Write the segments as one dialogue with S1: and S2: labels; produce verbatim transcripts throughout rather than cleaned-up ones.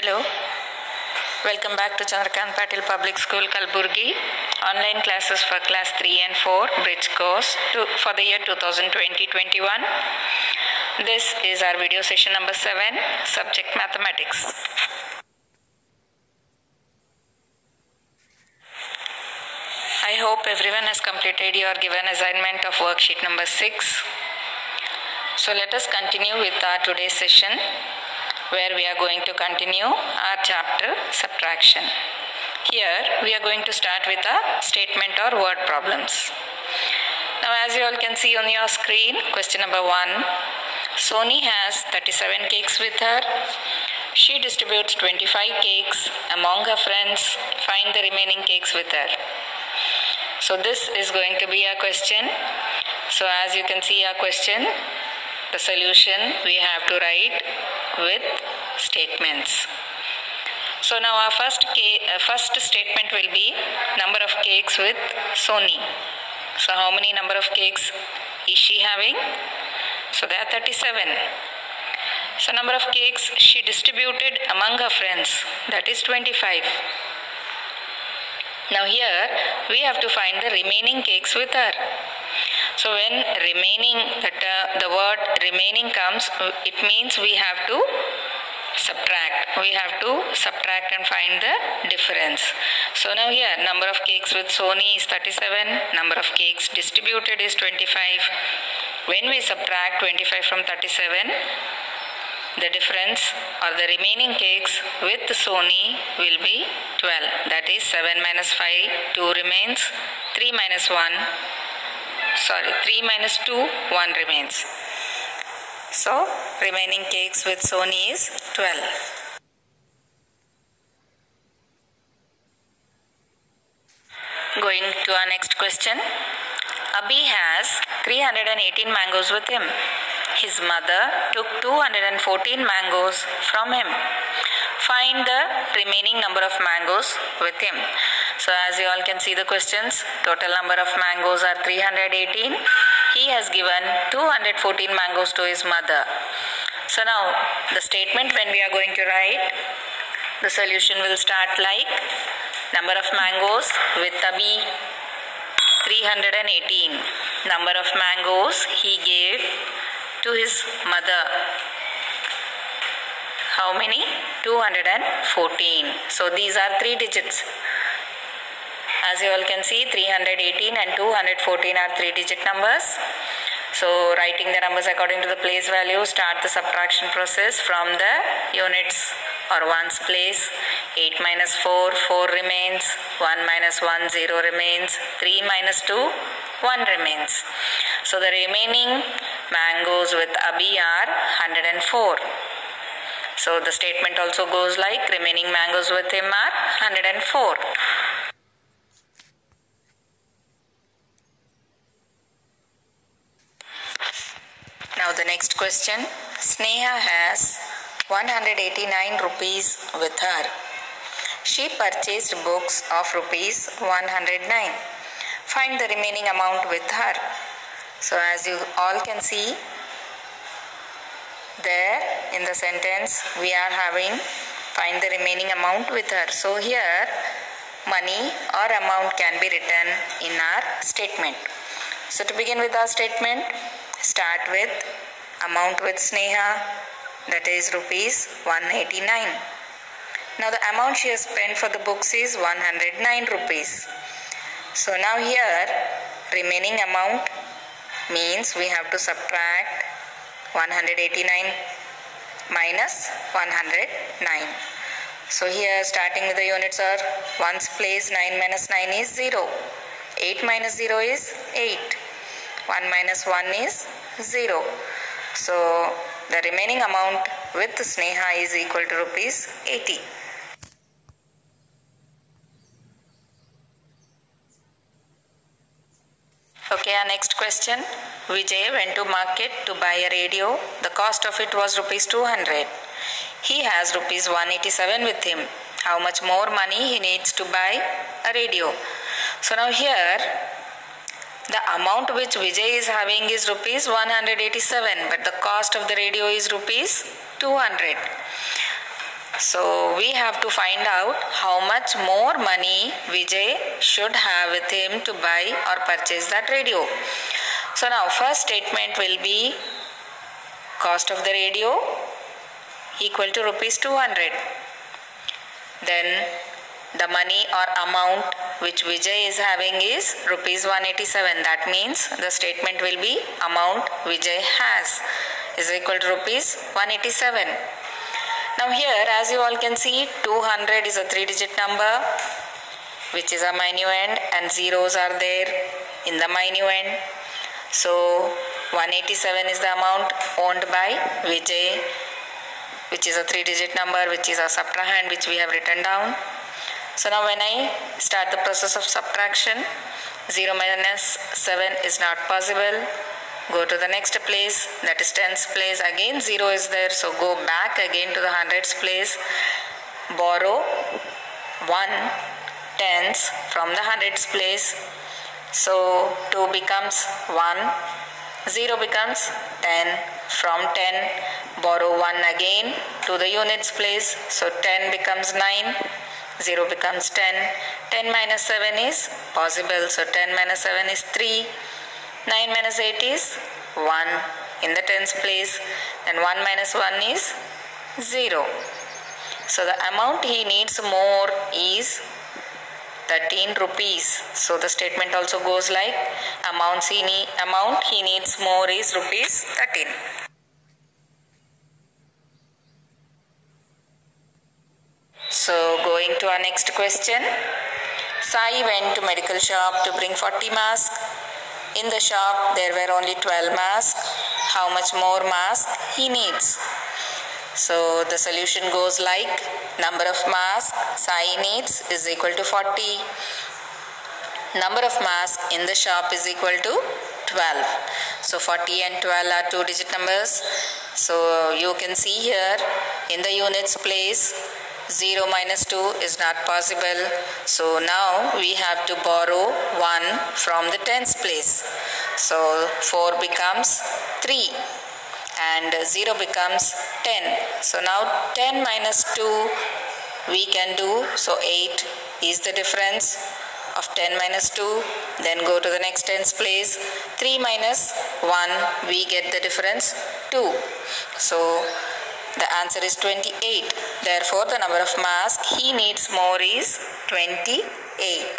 S1: Hello, welcome back to Chandrakant Patil Public School, Kalburgi. Online classes for class three and four, bridge course to, for the year two thousand twenty to twenty-one. This is our video session number seven, subject mathematics. I hope everyone has completed your given assignment of worksheet number six. So let us continue with our today's session, where we are going to continue our chapter subtraction. Here we are going to start with a statement or word problems. Now, as you all can see on your screen, question number one. Soni has thirty-seven cakes with her. She distributes twenty-five cakes among her friends. Find the remaining cakes with her. So this is going to be our question. So as you can see our question, the solution we have to write with statements. So now our first ca- uh, first statement will be number of cakes with Soni. So how many number of cakes is she having? So there are thirty-seven. So number of cakes she distributed among her friends, that is twenty-five. Now here we have to find the remaining cakes with her. So when remaining, the, uh, the word remaining comes, it means we have to subtract. We have to subtract and find the difference. So now here number of cakes with Soni is thirty-seven. Number of cakes distributed is twenty-five. When we subtract twenty-five from thirty-seven, the difference or the remaining cakes with Soni will be twelve. That is seven minus five, two remains. three minus one. Sorry, three minus two, one remains. So, remaining cakes with Soni is twelve. Going to our next question. Abhi has three hundred eighteen mangoes with him. His mother took two hundred fourteen mangoes from him. Find the remaining number of mangoes with him. So as you all can see the questions, total number of mangoes are three hundred eighteen. He has given two hundred fourteen mangoes to his mother. So now the statement when we are going to write, the solution will start like number of mangoes with Abhi three hundred eighteen. Number of mangoes he gave to his mother. How many? two hundred fourteen. So these are three digits. As you all can see, three hundred eighteen and two hundred fourteen are three digit numbers. So writing the numbers according to the place value, start the subtraction process from the units or ones place. eight minus four, four remains. one minus one, zero remains. three minus two, one remains. So the remaining mangoes with Abhi are one hundred four. So the statement also goes like remaining mangoes with him are one hundred four. Now the next question. Sneha has one hundred eighty-nine rupees with her. She purchased books of rupees one hundred nine. Find the remaining amount with her. So as you all can see, there in the sentence we are having find the remaining amount with her. So here money or amount can be written in our statement. So to begin with our statement, start with amount with Sneha, that is rupees one hundred eighty-nine. Now the amount she has spent for the books is one hundred nine rupees. So now here remaining amount means we have to subtract one hundred eighty-nine minus one hundred nine. So here starting with the units are ones place, nine minus nine is zero. eight minus zero is eight. one minus one is zero. So the remaining amount with Sneha is equal to rupees eighty. Okay, our next question. Vijay went to market to buy a radio. The cost of it was rupees two hundred. He has rupees one hundred eighty-seven with him. How much more money he needs to buy a radio? So now here the amount which Vijay is having is rupees one hundred eighty-seven, but the cost of the radio is rupees two hundred. So we have to find out how much more money Vijay should have with him to buy or purchase that radio. So now first statement will be cost of the radio equal to rupees two hundred. Then the money or amount which Vijay is having is rupees one hundred eighty-seven. That means the statement will be amount Vijay has is equal to rupees one hundred eighty-seven. Now here, as you all can see, two hundred is a three digit number which is a minuend and zeros are there in the minuend. So one hundred eighty-seven is the amount owned by Vijay, which is a three digit number, which is a subtrahend which we have written down. So now when I start the process of subtraction, zero minus seven is not possible. Go to the next place, that is tens place. Again zero is there, so go back again to the hundreds place. Borrow one tens from the hundreds place. So two becomes one, zero becomes ten. From ten, borrow one again to the units place. So ten becomes nine, zero becomes ten. ten minus seven is possible. So ten minus seven is three. nine minus eight is one in the tens place. And one minus one is zero. So the amount he needs more is thirteen rupees. So the statement also goes like amounts he need, amount he needs more is rupees thirteen. So going to our next question. Sai went to medical shop to bring forty masks. In the shop there were only twelve masks. How much more mask he needs? So the solution goes like number of masks Sai needs is equal to forty. Number of masks in the shop is equal to twelve. So forty and twelve are two digit numbers. So you can see here in the units place, zero minus two is not possible. So now we have to borrow one from the tens place. So four becomes three and zero becomes ten. So now ten minus two we can do. So eight is the difference of ten minus two. Then go to the next tens place. three minus one we get the difference two. So the answer is twenty-eight. Therefore, the number of masks he needs more is twenty-eight.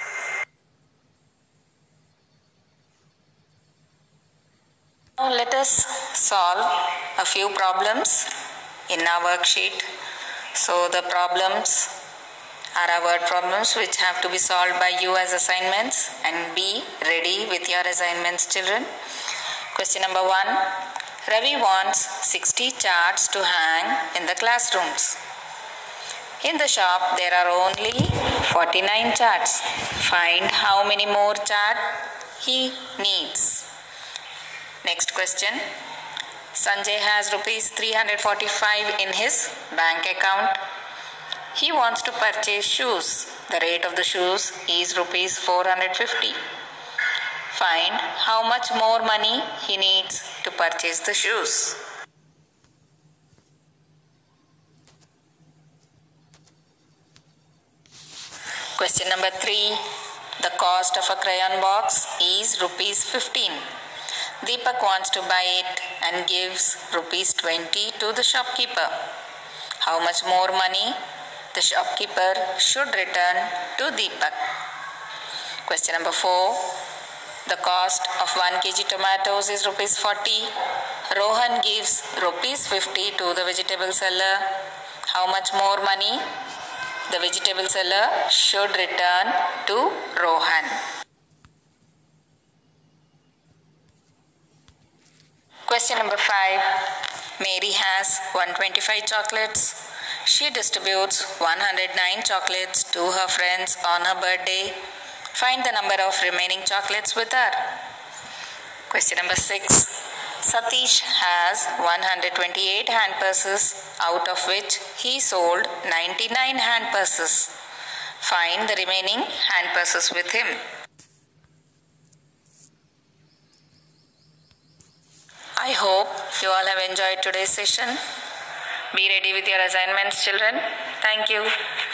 S1: Now let us solve a few problems in our worksheet. So the problems are our word problems which have to be solved by you as assignments, and be ready with your assignments, children. Question number one. Ravi wants sixty charts to hang in the classrooms. In the shop there are only forty-nine charts. Find how many more charts he needs. Next question. Sanjay has rupees three hundred forty-five in his bank account. He wants to purchase shoes. The rate of the shoes is rupees four hundred fifty. Find how much more money he needs to purchase the shoes. Question number three. The cost of a crayon box is rupees fifteen. Deepak wants to buy it and gives rupees twenty to the shopkeeper. How much more money the shopkeeper should return to Deepak? Question number four. The cost of one kilogram tomatoes is rupees forty. Rohan gives rupees fifty to the vegetable seller. How much more money the vegetable seller should return to Rohan? Question number five. Mary has one hundred twenty-five chocolates. She distributes one hundred nine chocolates to her friends on her birthday. Find the number of remaining chocolates with her. Question number six. Satish has one hundred twenty-eight hand purses, out of which he sold ninety-nine hand purses. Find the remaining hand purses with him. I hope you all have enjoyed today's session. Be ready with your assignments, children. Thank you.